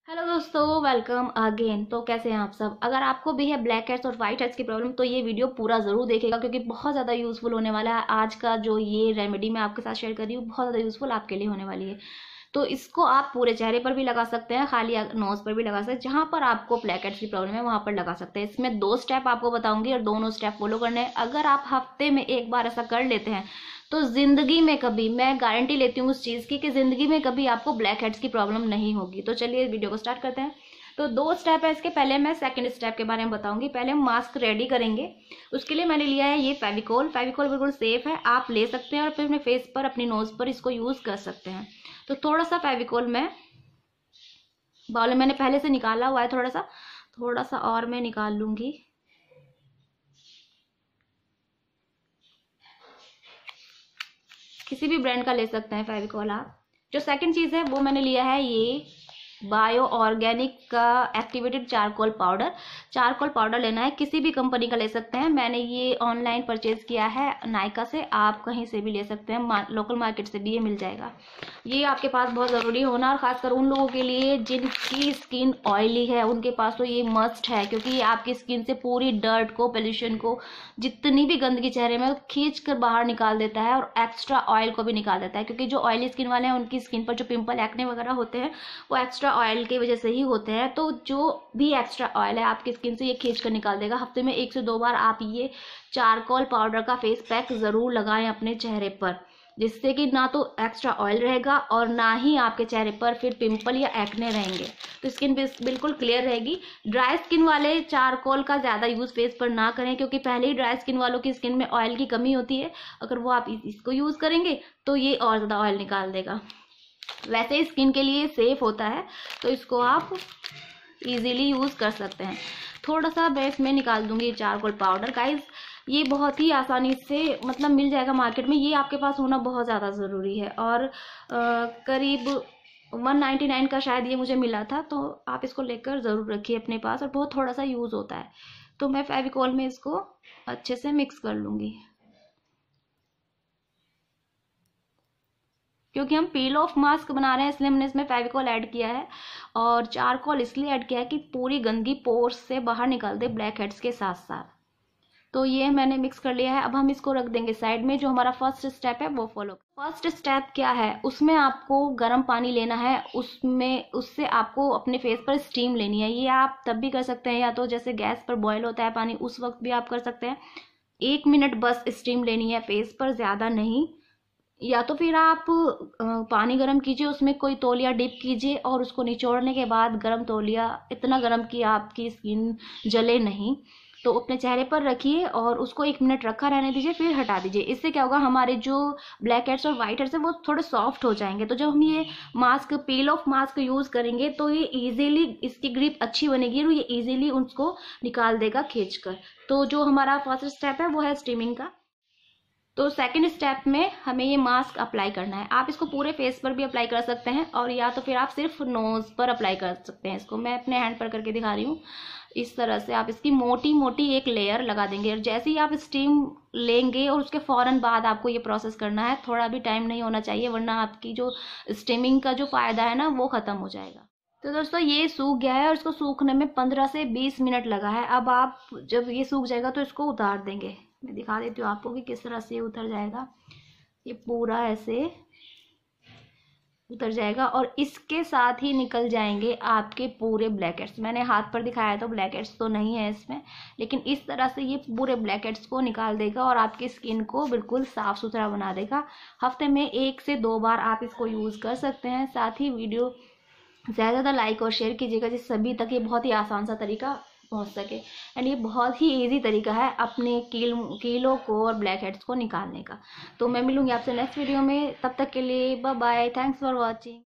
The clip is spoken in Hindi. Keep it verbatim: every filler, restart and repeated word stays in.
हेलो दोस्तों, वेलकम अगेन। तो कैसे हैं आप सब। अगर आपको भी है ब्लैक हेड्स और वाइट हेड्स की प्रॉब्लम तो ये वीडियो पूरा ज़रूर देखेगा, क्योंकि बहुत ज़्यादा यूज़फुल होने वाला है। आज का जो ये रेमेडी मैं आपके साथ शेयर कर रही हूँ बहुत ज़्यादा यूज़फुल आपके लिए होने वाली है। तो इसको आप पूरे चेहरे पर भी लगा सकते हैं, खाली नोज पर भी लगा सकते हैं। जहाँ पर आपको ब्लैक हेड्स की प्रॉब्लम है वहाँ पर लगा सकते हैं। इसमें दो स्टेप आपको बताऊंगी और दोनों स्टेप फॉलो करने हैं। अगर आप हफ्ते में एक बार ऐसा कर लेते हैं तो जिंदगी में कभी, मैं गारंटी लेती हूँ उस चीज़ की, कि जिंदगी में कभी आपको ब्लैक हेड्स की प्रॉब्लम नहीं होगी। तो चलिए वीडियो को स्टार्ट करते हैं। तो दो स्टेप है इसके। पहले मैं सेकंड स्टेप के बारे में बताऊंगी। पहले हम मास्क रेडी करेंगे। उसके लिए मैंने लिया है ये फेविकोल। फेविकोल बिल्कुल सेफ है, आप ले सकते हैं और फिर अपने फेस पर, अपनी नोज पर इसको यूज कर सकते हैं। तो थोड़ा सा फेविकोल मैं बाउल में, मैंने पहले से निकाला हुआ है, थोड़ा सा थोड़ा सा और मैं निकाल लूंगी। किसी भी ब्रांड का ले सकते हैं फेविकोल आप। जो सेकंड चीज़ है वो मैंने लिया है ये बायो ऑर्गेनिक का activated charcoal powder. Charcoal powder लेना है, किसी भी कंपनी का ले सकते हैं। मैंने ये ऑनलाइन परचेज किया है नायका से, आप कहीं से भी ले सकते हैं, मा, लोकल मार्केट से भी ये मिल जाएगा। ये आपके पास बहुत ज़रूरी होना, और ख़ासकर उन लोगों के लिए जिनकी स्किन ऑयली है उनके पास तो ये मस्ट है, क्योंकि ये आपकी स्किन से पूरी डर्ट को, पोल्यूशन को, जितनी भी गंदगी चेहरे में खींच कर बाहर निकाल देता है, और एक्स्ट्रा ऑयल को भी निकाल देता है। क्योंकि जो ऑयली स्किन वाले हैं उनकी स्किन पर जो पिंपल, एक्ने वगैरह होते हैं वो एक्स्ट्रा ऑयल की वजह से ही होते हैं। तो जो भी एक्स्ट्रा ऑयल है आपकी स्किन से ये खींच कर निकाल देगा। हफ्ते में एक से दो बार आप ये चारकोल पाउडर का फेस पैक ज़रूर लगाएं अपने चेहरे पर, जिससे कि ना तो एक्स्ट्रा ऑयल रहेगा और ना ही आपके चेहरे पर फिर पिंपल या एक्ने रहेंगे। तो स्किन बिल्कुल क्लियर रहेगी। ड्राई स्किन वाले चारकोल का ज़्यादा यूज़ फेस पर ना करें, क्योंकि पहले ही ड्राई स्किन वालों की स्किन में ऑयल की कमी होती है। अगर वो आप इसको यूज़ करेंगे तो ये और ज़्यादा ऑयल निकाल देगा। वैसे स्किन के लिए सेफ होता है, तो इसको आप इजीली यूज़ कर सकते हैं। थोड़ा सा मैं इसमें निकाल दूंगी चारकोल पाउडर। गाइस, ये बहुत ही आसानी से मतलब मिल जाएगा मार्केट में। ये आपके पास होना बहुत ज़्यादा ज़रूरी है। और आ, करीब वन नाइन्टी नाइन का शायद ये मुझे मिला था, तो आप इसको लेकर ज़रूर रखिए अपने पास। और बहुत थोड़ा सा यूज़ होता है। तो मैं फेविकोल में इसको अच्छे से मिक्स कर लूँगी, क्योंकि हम पील ऑफ मास्क बना रहे हैं इसलिए हमने इसमें फेविकोल ऐड किया है। और चारकोल इसलिए ऐड किया है कि पूरी गंदगी पोर्स से बाहर निकाल दे ब्लैक हेड्स के साथ साथ। तो ये मैंने मिक्स कर लिया है। अब हम इसको रख देंगे साइड में। जो हमारा फर्स्ट स्टेप है वो फॉलो। फर्स्ट स्टेप क्या है, उसमें आपको गर्म पानी लेना है। उसमें उससे आपको अपने फेस पर स्टीम लेनी है। ये आप तब भी कर सकते हैं, या तो जैसे गैस पर बॉयल होता है पानी उस वक्त भी आप कर सकते हैं। एक मिनट बस स्टीम लेनी है फेस पर, ज़्यादा नहीं। या तो फिर आप पानी गर्म कीजिए, उसमें कोई तौलिया डिप कीजिए और उसको निचोड़ने के बाद गर्म तौलिया, इतना गर्म कि आपकी स्किन जले नहीं, तो अपने चेहरे पर रखिए और उसको एक मिनट रखा रहने दीजिए, फिर हटा दीजिए। इससे क्या होगा, हमारे जो ब्लैक हेड्स और वाइट हेड्स है वो थोड़े सॉफ्ट हो जाएंगे। तो जब हम ये mask, peel off mask use करेंगे तो ये इजीली, इसकी ग्रिप अच्छी बनेगी और ये इजीली उसको निकाल देगा खींच कर। तो जो हमारा फर्स्ट स्टेप है वो है स्टीमिंग का। तो सेकंड स्टेप में हमें ये मास्क अप्लाई करना है। आप इसको पूरे फेस पर भी अप्लाई कर सकते हैं, और या तो फिर आप सिर्फ नोज पर अप्लाई कर सकते हैं। इसको मैं अपने हैंड पर करके दिखा रही हूँ। इस तरह से आप इसकी मोटी मोटी एक लेयर लगा देंगे, और जैसे ही आप स्टीम लेंगे और उसके फ़ौरन बाद आपको ये प्रोसेस करना है। थोड़ा भी टाइम नहीं होना चाहिए, वरना आपकी जो स्टीमिंग का जो फ़ायदा है ना वो ख़त्म हो जाएगा। तो दोस्तों ये सूख गया है और इसको सूखने में पंद्रह से बीस मिनट लगा है। अब आप जब ये सूख जाएगा तो इसको उतार देंगे। मैं दिखा देती हूँ आपको कि किस तरह से उतर जाएगा। ये पूरा ऐसे उतर जाएगा और इसके साथ ही निकल जाएंगे आपके पूरे ब्लैक हेड्स। मैंने हाथ पर दिखाया तो ब्लैक हेड्स तो नहीं है इसमें, लेकिन इस तरह से ये पूरे ब्लैक हेड्स को निकाल देगा और आपकी स्किन को बिल्कुल साफ सुथरा बना देगा। हफ्ते में एक से दो बार आप इसको यूज़ कर सकते हैं। साथ ही वीडियो ज़्यादा ज़्यादा लाइक और शेयर कीजिएगा, जिससे सभी तक ये बहुत ही आसान सा तरीका पहुंच सके। एंड ये बहुत ही इजी तरीका है अपने कील कीलों को और ब्लैक हेड्स को निकालने का। तो मैं मिलूंगी आपसे नेक्स्ट वीडियो में। तब तक के लिए bye bye, thanks for watching.